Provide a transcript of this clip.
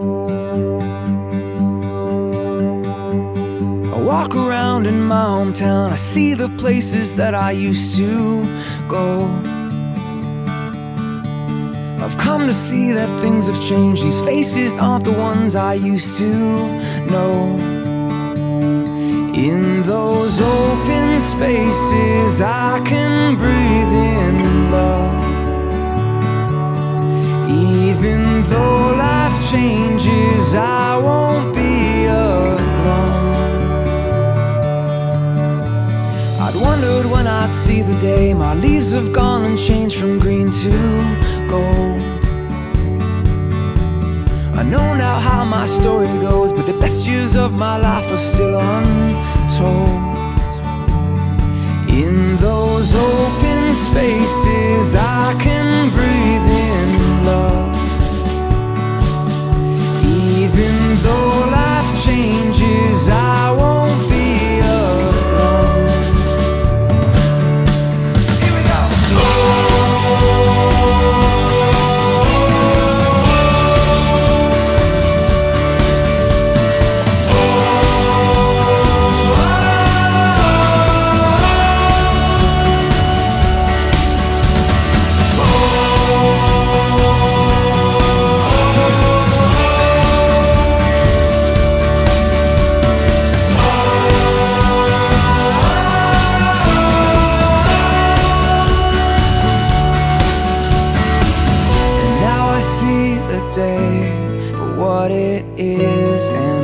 I walk around in my hometown, I see the places that I used to go. I've come to see that things have changed. These faces aren't the ones I used to know. In those open spaces I can breathe in love. Even though life changes, I won't be alone. I'd wondered when I'd see the day my leaves have gone and changed from green to gold. I know now how my story goes, but the best years of my life are still untold. In those open spaces I can breathe in love. Even though life changes, I won't be alone. Here we go. Day for what it is, and